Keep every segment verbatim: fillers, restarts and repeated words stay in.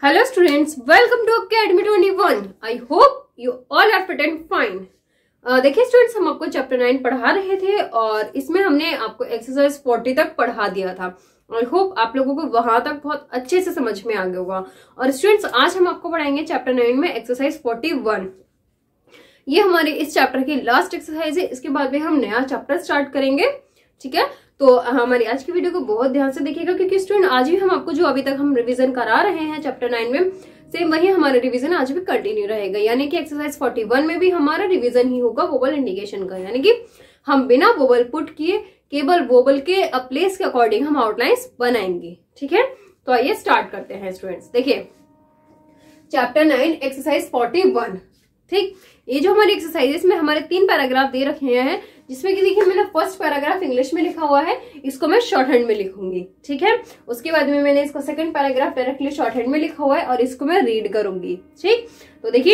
Hello students, welcome to Academy twenty one. I hope you all are fit and fine. uh, देखिए students, हम आपको chapter nine पढ़ा रहे थे और इसमें हमने आपको एक्सरसाइज फोर्टी तक पढ़ा दिया था. आई होप आप लोगों को वहां तक बहुत अच्छे से समझ में आ गया होगा. और स्टूडेंट्स, आज हम आपको पढ़ाएंगे चैप्टर नाइन में एक्सरसाइज फोर्टी वन. ये हमारे इस चैप्टर की लास्ट एक्सरसाइज है. इसके बाद में हम नया चैप्टर स्टार्ट करेंगे. ठीक है, तो हमारी आज की वीडियो को बहुत ध्यान से देखिएगा, क्योंकि स्टूडेंट आज भी हम आपको जो अभी तक हम रिवीजन करा रहे हैं चैप्टर नाइन में, सेम वही हमारा रिवीजन आज भी कंटिन्यू रहेगा. यानी कि एक्सरसाइज फोर्टी वन में भी हमारा रिवीजन ही होगा वोबल इंडिकेशन का. यानी कि हम बिना वोबल पुट किए केवल वोबल के प्लेस के अकॉर्डिंग हम आउटलाइंस बनाएंगे. ठीक है, तो आइए स्टार्ट करते हैं स्टूडेंट्स. देखिए chapter nine exercise forty one. ठीक, ये जो हमारी एक्सरसाइजेस में हमारे तीन पैराग्राफ दे रखे हैं, जिसमें कि देखिए मैंने फर्स्ट पैराग्राफ इंग्लिश में लिखा हुआ है, इसको मैं शॉर्ट हैंड में लिखूंगी. ठीक है, उसके बाद में मैंने इसको second paragraph directly short hand में लिखा हुआ है और इसको मैं रीड करूंगी. ठीक, तो देखिए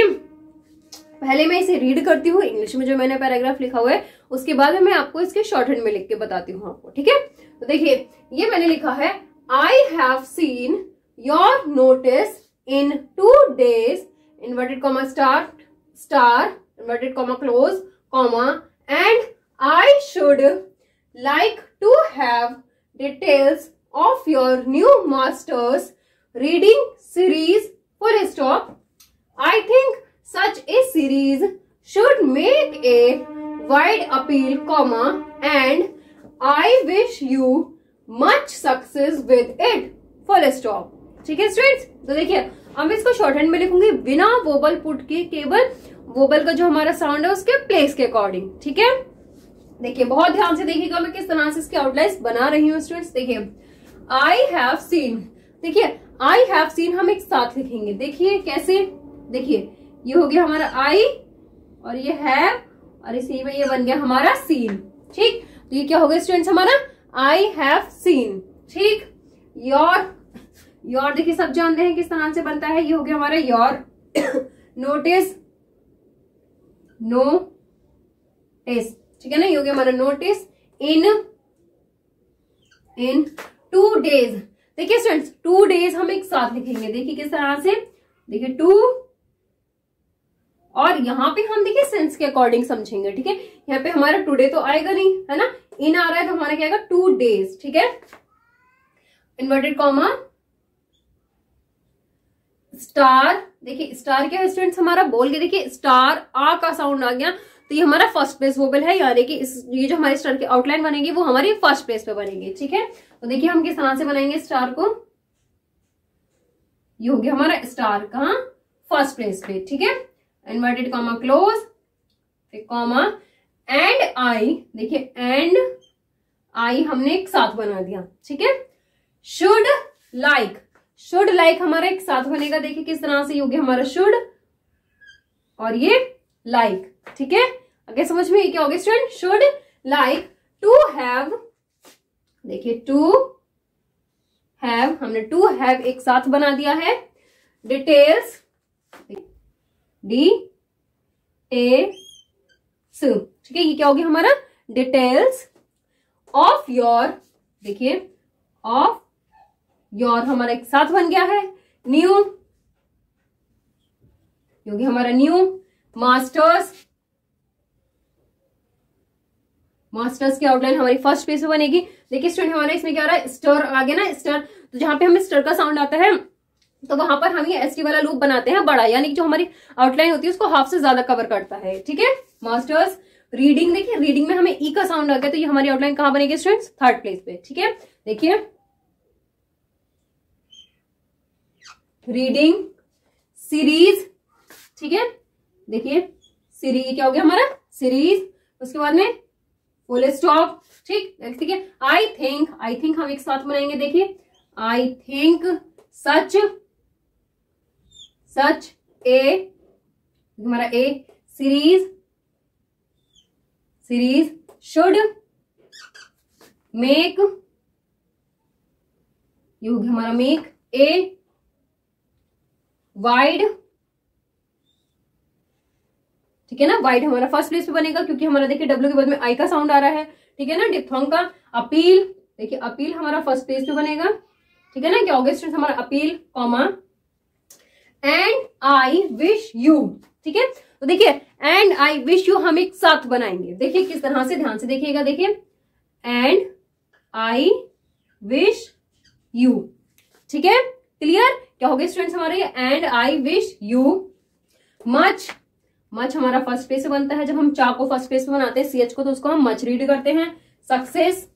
पहले मैं इसे रीड करती हूँ इंग्लिश में जो मैंने पैराग्राफ लिखा हुआ है, उसके बाद में मैं आपको इसके शॉर्ट हैंड में लिख के बताती हूँ आपको. ठीक है, तो देखिए ये मैंने लिखा है, I have seen your notice in two days inverted comma star star inverted comma close comma and I should like to have details of your new master's reading series full stop. I think such a series should make a wide appeal comma and I wish you much success with it full stop. ठीक है students, तो देखिए अब इसको short hand में लिखूंगी बिना wobble put के, केवल वोबल का जो हमारा साउंड है उसके प्लेस के अकॉर्डिंग. ठीक है, देखिए बहुत ध्यान से देखिएगा मैं किस तरह से इसके आउटलाइंस बना रही हूँ स्टूडेंट्स. देखिए आई हैव सीन, देखिए आई हैव सीन हम एक साथ लिखेंगे. देखिए कैसे, देखिए ये हो गया हमारा आई और ये है और इसी में ये बन गया हमारा सीन. ठीक, तो ये क्या हो गया स्टूडेंट्स हमारा आई हैव सीन. ठीक, योर योर देखिए सब जानते हैं किस तरह से बनता है. ये हो गया हमारा योर. नोटिस नोटिस, ठीक है ना, ये हो गया हमारा notice in in two days. देखिए स्टूडेंट्स टू डेज हम एक साथ लिखेंगे. देखिए किस तरह से, देखिए टू और यहाँ पे हम देखिए सेंस के अकॉर्डिंग समझेंगे. ठीक है, यहाँ पे हमारा टुडे तो आएगा नहीं है ना, इन आ रहा है तो हमारा क्या आएगा टू डेज. ठीक है, इन्वर्टेड कॉमा स्टार. देखिए स्टार क्या है स्टूडेंट्स हमारा, बोल के देखिए स्टार आ का साउंड आ गया तो ये हमारा फर्स्ट प्लेस वोबल है. यानी कि इस ये जो हमारे स्टार की आउटलाइन बनेगी वो हमारी फर्स्ट प्लेस पे बनेगी. ठीक है, तो देखिए हम किस तरह से बनाएंगे स्टार को. ये हो गया हमारा स्टार कहाँ, फर्स्ट प्लेस पे. ठीक है, इन्वर्टेड कॉमा क्लोज फिर कॉमा एंड आई. देखिए एंड आई हमने एक साथ बना दिया. ठीक है, शुड लाइक, शुड लाइक हमारा एक साथ बनेगा. देखिए किस तरह से, हो गया हमारा शुड और ये लाइक. ठीक है, आगे समझ में क्या हो गया student, should like to have. देखिए टू हैव, हमने टू हैव एक साथ बना दिया है. डिटेल्स डी ए स, ठीक है, ये क्या हो गया हमारा डिटेल्स ऑफ योर. देखिए ऑफ योर हमारा एक साथ बन गया है. न्यू क्योंकि हमारा न्यू मास्टर्स, मास्टर्स की आउटलाइन हमारी फर्स्ट पेज पे बनेगी. देखिए स्टूडेंट हमारा इसमें क्या आ रहा है, स्टर आ गया ना, स्टर. तो जहां पे हमें स्टर का साउंड आता है तो वहां पर हम ये एस टी वाला लूप बनाते हैं बड़ा, यानी कि जो हमारी आउटलाइन होती है उसको हाफ से ज्यादा कवर करता है. ठीक है, मास्टर्स. रीडिंग, देखिए रीडिंग में हमें ई का साउंड आ गया तो ये हमारी आउटलाइन कहां बनेगी स्टूडेंट्स, थर्ड प्लेस पे. ठीक है, देखिए रीडिंग सीरीज. ठीक है, देखिए सीरीज क्या हो गया हमारा सीरीज. उसके बाद में फुल स्टॉप. ठीक, ठीक है, आई थिंक, आई थिंक हम एक साथ बनाएंगे. देखिए आई थिंक सच सच ए, हमारा a series series should make, ये हो गया हमारा मेक ए वाइड. ठीक है ना, वाइड हमारा फर्स्ट प्लेस पे बनेगा क्योंकि हमारा देखिए डब्ल्यू के बाद में आई का साउंड आ रहा है. ठीक है ना, डिप्थोंग का. अपील, देखिए अपील हमारा फर्स्ट प्लेस पे बनेगा. ठीक है ना, क्या होगा स्टूडेंट्स हमारा appeal comma and I wish you, ठीक है। तो देखिए एंड आई विश यू हम एक साथ बनाएंगे, देखिए किस तरह से, ध्यान से देखिएगा, देखिए एंड आई विश यू, ठीक है, क्लियर। क्या हो गया स्टूडेंट्स हमारे, and I wish you much, much हमारा फर्स्ट पेज से बनता है, जब हम चा को फर्स्ट पेज पे बनाते हैं सी एच को तो उसको हम मच रीड करते हैं। सक्सेस,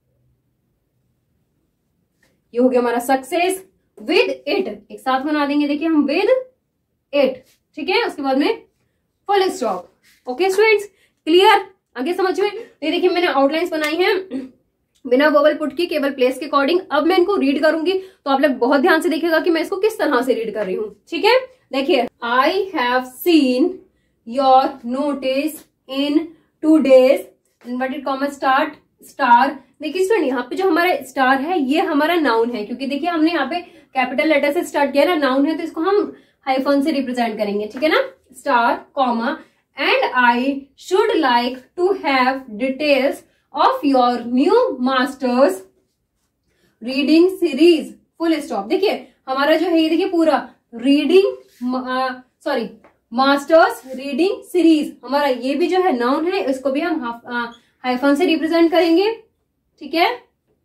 ये हो गया हमारा सक्सेस, विद इट एक साथ बना देंगे, देखिए हम विद इट, ठीक है, उसके बाद में full stop. Okay students, clear, आगे समझ में। ये देखिए मैंने आउटलाइंस बनाई हैं बिना वोवल पुट की, केवल प्लेस के अकॉर्डिंग। अब मैं इनको रीड करूंगी तो आप लोग बहुत ध्यान से देखिएगा कि मैं इसको किस तरह से रीड कर रही हूँ, ठीक है। देखिए, I have seen your notice in two days, inverted comma start star. देखिए स्टूडेंट, यहाँ पे जो हमारा स्टार है ये हमारा नाउन है, क्योंकि देखिए हमने यहाँ पे कैपिटल लेटर से स्टार्ट किया ना, नाउन है तो इसको हम हाइफन से रिप्रेजेंट करेंगे, ठीक है ना। Star comma and I should like to have details of your new masters reading series, full stop. देखिए हमारा जो है ये देखिए पूरा reading, sorry masters reading series, हमारा ये भी जो है नाउन है, इसको भी हम हाइफन से रिप्रेजेंट करेंगे, ठीक है।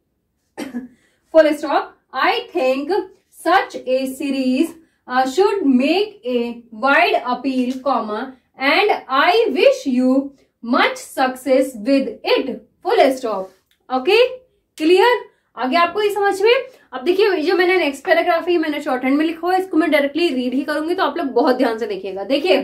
Full stop. I think such a series should make a wide appeal, comma and I wish you much success with it, full stop. Okay, clear, आगे आपको ये समझ में। अब देखिए जो मैंने नेक्स्ट पैराग्राफ है मैंने शॉर्ट हैंड में लिखा हुआ है, इसको मैं डायरेक्टली रीड ही करूंगी तो आप लोग बहुत ध्यान से देखिएगा। देखिए,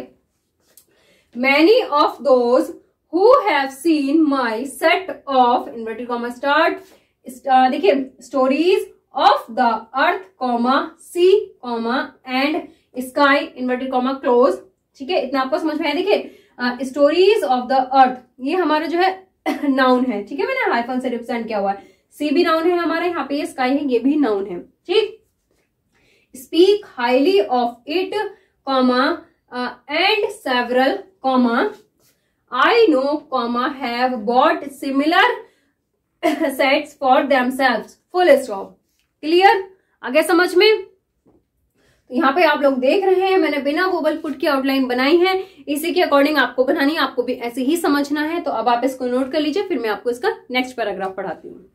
many of those who have seen my set of inverted comma start, देखिए stories of the earth comma sea comma and sky inverted comma close, ठीक है, इतना आपको समझ में आया। देखिए स्टोरीज ऑफ द अर्थ ये हमारा जो है नाउन है, ठीक है, मैंने हाइफन से रिप्रेजेंट किया हुआ है। सी भी नाउन है हमारे, यहाँ पे ये स्काई है ये भी नाउन है, ठीक। Speak highly of it comma and several comma I know comma have bought similar sets for themselves, full stop. Clear, आगे समझ में। तो यहाँ पे आप लोग देख रहे हैं मैंने बिना वोवल पुट की आउटलाइन बनाई है, इसी के अकॉर्डिंग आपको बनानी है, आपको भी ऐसे ही समझना है। तो अब आप इसको नोट कर लीजिए, फिर मैं आपको इसका नेक्स्ट पैराग्राफ पढ़ाती हूँ।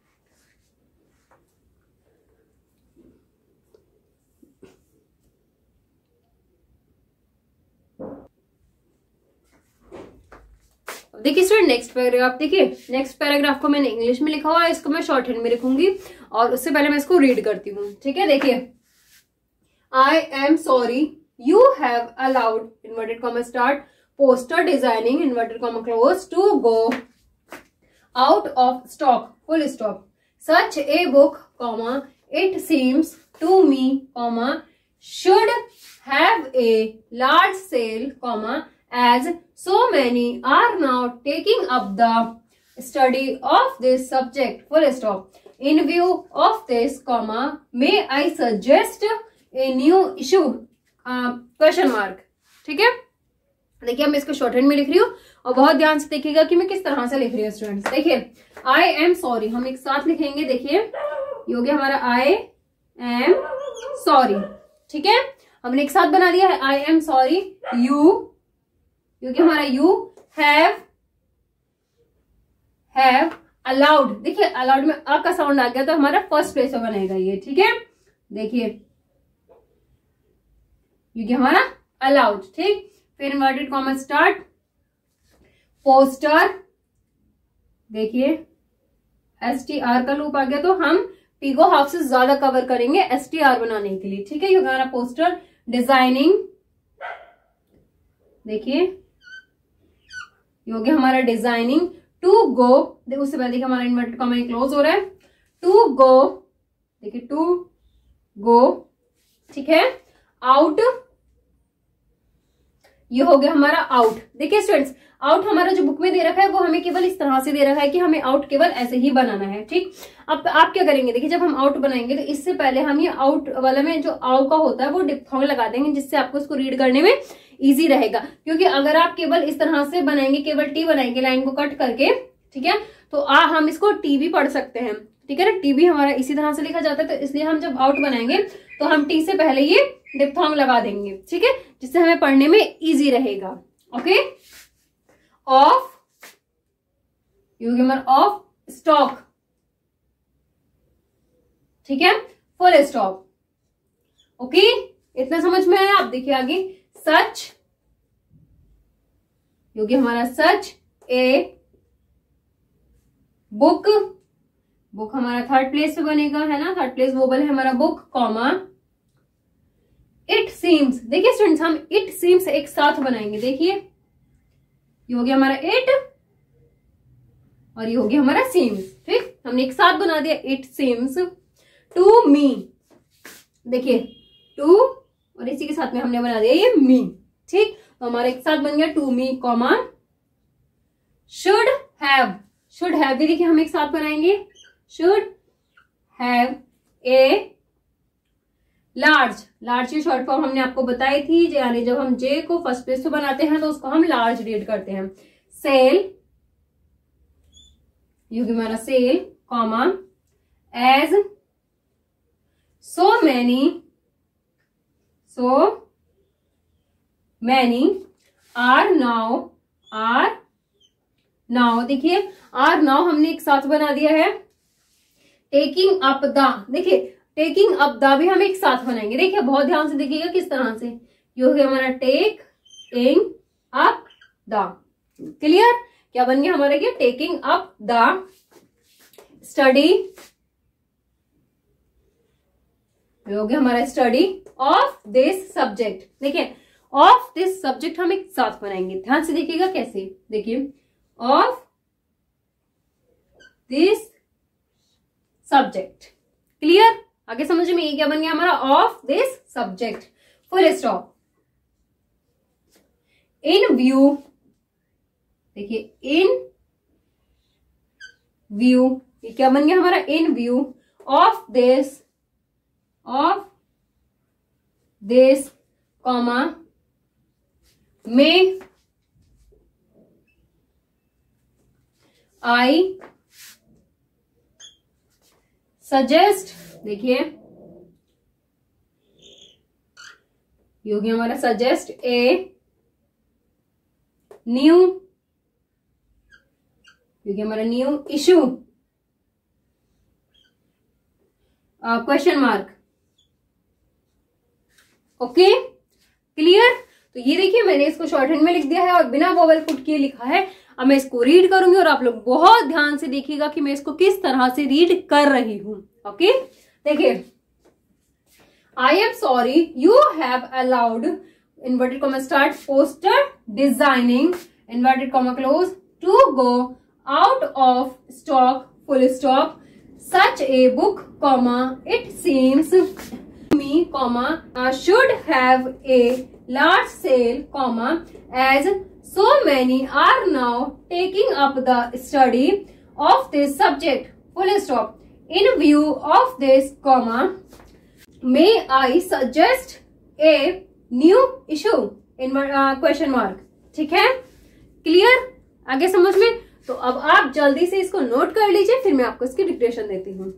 देखिए स्टूडेंट नेक्स्ट पैराग्राफ, देखिए नेक्स्ट पैराग्राफ को मैंने इंग्लिश में लिखा हुआ है, इसको मैं शॉर्ट हैंड में लिखूंगी और उससे पहले मैं इसको रीड करती हूँ, ठीक है। देखिए, I am sorry you have allowed inverted comma start poster designing inverted comma close to go out of stock, full stop. Such a book comma it seems to me comma should have a large sale comma as so many are now taking up the study of this subject, full stop. In view of this comma may I suggest a new issue question mark, ठीक है। देखिए मैं इसको short hand में लिख रही हूँ और बहुत ध्यान से देखिएगा कि मैं किस तरह से लिख रही हूँ स्टूडेंट्स। देखिए, आई एम सॉरी हम एक साथ लिखेंगे, देखिए ये हो गया हमारा आई एम सॉरी, ठीक है, हमने एक साथ बना दिया है। आई एम सॉरी यू, क्योंकि हमारा यू हैव हैव अलाउड, देखिए अलाउड में अ का साउंड आ गया तो हमारा फर्स्ट पेज में बनेगा ये, ठीक है। देखिए क्योंकि हमारा अलाउड, ठीक। फिर इन्वर्टेड कॉमा स्टार्ट पोस्टर, देखिए एस टी आर का लूप आ गया तो हम पी को हाफ से ज्यादा कवर करेंगे एस टी आर बनाने के लिए, ठीक है। ये हमारा पोस्टर डिजाइनिंग, देखिए ये हो गया हमारा डिजाइनिंग टू गो, देखो उससे पहले देखिए हमारा इन्वर्टेड कॉमा क्लोज हो रहा है, टू गो, देखिए टू गो, ठीक है। आउट, ये हो गया हमारा आउट। देखिए स्टूडेंट्स, आउट हमारा जो बुक में दे रखा है वो हमें केवल इस तरह से दे रखा है कि हमें आउट केवल ऐसे ही बनाना है, ठीक। अब आप क्या करेंगे, देखिए जब हम आउट बनाएंगे तो इससे पहले हम ये आउट वाला में जो आउ का होता है वो डिप्थोंग लगा देंगे, जिससे आपको इसको रीड करने में इजी रहेगा। क्योंकि अगर आप केवल इस तरह से बनाएंगे, केवल टी बनाएंगे लाइन को कट करके, ठीक है, तो आ हम इसको टी भी पढ़ सकते हैं, ठीक है ना। टी भी हमारा इसी तरह से लिखा जाता है, तो इसलिए हम जब आउट बनाएंगे तो हम टी से पहले ये डिप्थोंग लगा देंगे, ठीक है, जिससे हमें पढ़ने में इजी रहेगा। Okay, of, you giver of stock, ठीक है, फुल स्टॉप। ओके, इतना समझ में आया। आप देखिए आगे, सच, योगी हमारा सच ए बुक, बुक हमारा थर्ड प्लेस पे बनेगा, है ना, थर्ड प्लेस वोबल है हमारा बुक, कॉमा इट सीम्स। देखिए स्टूडेंट्स, हम इट सीम्स एक साथ बनाएंगे। देखिए ये हो गया हमारा इट और ये हो गया हमारा सीम्स, ठीक, हमने एक साथ बना दिया, इट सीम्स टू मी। देखिए टू और इसी के साथ में हमने बना दिया ये मी, ठीक, तो हमारा एक साथ बन गया to me, comma should have, should have भी देखिए हम एक साथ बनाएंगे, should have a large, large की शॉर्ट फॉर्म हमने आपको बताई थी, यानी जब हम जे को फर्स्ट प्लेस पे बनाते हैं तो उसको हम लार्ज रीड करते हैं। सेल, यू कि हमारा sale, comma as so many, so many are now, are now, देखिए आर नाउ हमने एक साथ बना दिया है। टेकिंग अप द, देखिए टेकिंग अप द भी हम एक साथ बनाएंगे। देखिए बहुत ध्यान से देखिएगा किस तरह से, ये हो गया हमारा taking ing up the, clear, क्या बन गया हमारा, क्या, टेकिंग अप द स्टडी, ये हो गया हमारा स्टडी ऑफ दिस सब्जेक्ट। देखिए ऑफ दिस सब्जेक्ट हम एक साथ बनाएंगे, ध्यान से देखिएगा कैसे, देखिए ऑफ दिस सब्जेक्ट, क्लियर, आगे समझ में ये क्या बन गया हमारा, of this subject, full stop. In view, देखिए इन व्यू, ये क्या बन गया हमारा, in view of this, of this, comma may I suggest, देखिए ये हो गया हमारा सजेस्ट ए न्यू, क्योंकि हमारा new issue, question mark. Okay, clear, तो ये देखिए मैंने इसको शॉर्ट हैंड में लिख दिया है और बिना वोवेल पुट किए लिखा है। अब मैं इसको रीड करूंगी और आप लोग बहुत ध्यान से देखिएगा कि मैं इसको किस तरह से रीड कर रही हूं। ओके, देखिए, I am sorry you have allowed, inverted comma start, poster designing, inverted comma close, to go out of stock, full stop, such a book, comma it seems me, comma should have a large sale, comma as so many are now taking up the study of this subject, full stop. In view of this, comma, may I suggest a new issue, in uh, question mark, ठीक है, clear, आगे समझ में। तो अब आप जल्दी से इसको नोट कर लीजिए, फिर मैं आपको इसकी डिक्टेशन देती हूँ।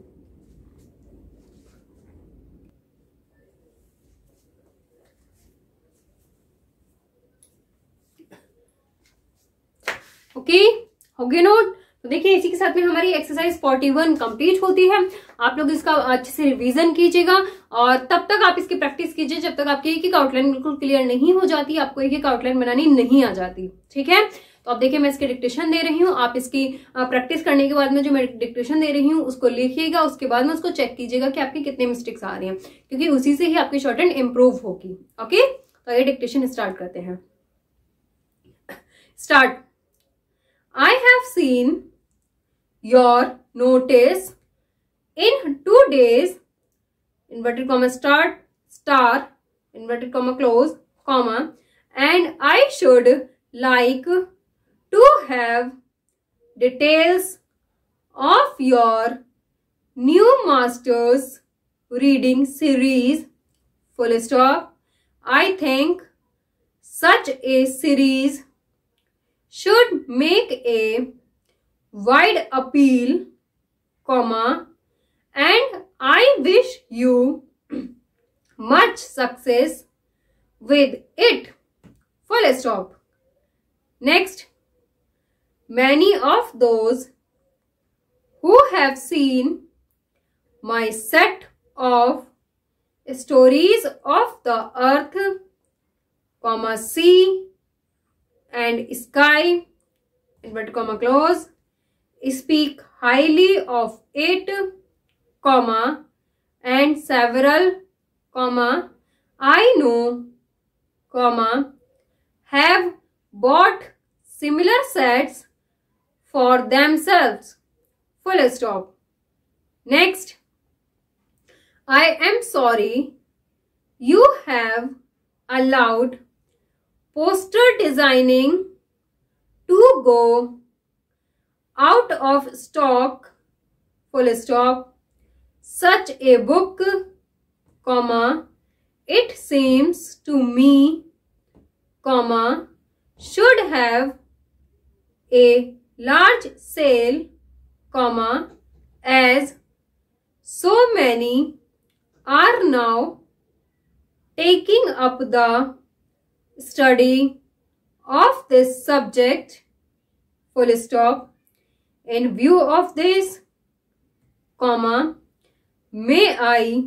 ओके okay, हो गया नोट। तो देखिए इसी के साथ में हमारी एक्सरसाइज इकतालीस कंप्लीट होती है। आप लोग इसका अच्छे से रिवीजन कीजिएगा और तब तक आप इसकी प्रैक्टिस कीजिए जब तक आपकी एक एक आउटलाइन बिल्कुल क्लियर नहीं हो जाती, आपको एक एक आउटलाइन बनानी नहीं आ जाती, ठीक है। तो अब देखिए मैं इसकी डिक्टेशन दे रही हूँ, आप इसकी प्रैक्टिस करने के बाद में जो मैं डिक्टेशन दे रही हूँ उसको लिखिएगा, उसके बाद में उसको चेक कीजिएगा कि आपकी कितने मिस्टेक्स आ रही हैं, क्योंकि उसी से ही आपकी शॉर्ट हैंड इंप्रूव होगी। ओके, तो ये डिक्टेशन स्टार्ट करते हैं। Start. I have seen your notice in two days, inverted comma start, star, inverted comma close, comma, and I should like to have details of your new master's reading series, full stop. I think such a series should make a wide appeal, comma, and I wish you much success with it. Full stop. Next, many of those who have seen my set of stories of the earth, comma, sea and sky, inverted comma close, speak highly of it, comma, and several, comma, I know, comma, have bought similar sets for themselves. Full stop. Next, I am sorry you have allowed poster designing to go out of stock, full stop. Such a book, comma, it seems to me, comma, should have a large sale, comma, as so many are now taking up the study of this subject, full stop. In view of this, comma, may I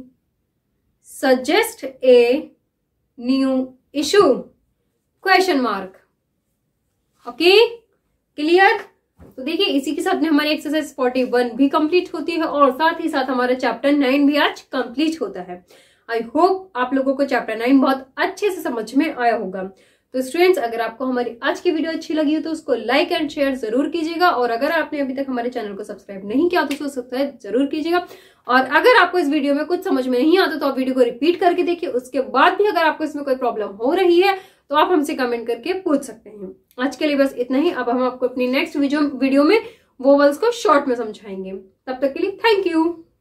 suggest a new issue, question mark. Okay, clear. तो देखिए इसी के साथ में हमारी exercise forty one भी complete होती है और साथ ही साथ हमारा चैप्टर नाइन भी आज कंप्लीट होता है. आई होप आप लोगों को चैप्टर नाइन बहुत अच्छे से समझ में आया होगा. तो स्टूडेंट्स, अगर आपको हमारी आज की वीडियो अच्छी लगी हो तो उसको लाइक एंड शेयर जरूर कीजिएगा और अगर आपने अभी तक हमारे चैनल को सब्सक्राइब नहीं किया तो उसको सब्सक्राइब जरूर कीजिएगा. और अगर आपको इस वीडियो में कुछ समझ में नहीं आता तो आप वीडियो को रिपीट करके देखिए. उसके बाद भी अगर आपको इसमें कोई प्रॉब्लम हो रही है तो आप हमसे कमेंट करके पूछ सकते हैं. आज के लिए बस इतना ही. अब हम आपको अपनी नेक्स्ट वीडियो में वोवल्स को शॉर्ट में समझाएंगे. तब तक के लिए थैंक यू.